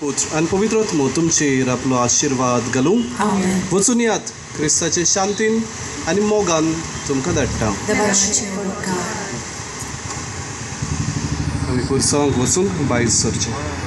पुत्र आणि पवित्र आत्मो तुमचेर आपलो आशीर्वाद घालूं. वचून यात क्रिस्ताचे शांतीन आनी मोगान तुमकां धाडटा. आमी पुरसांक वचून भायर सरचे.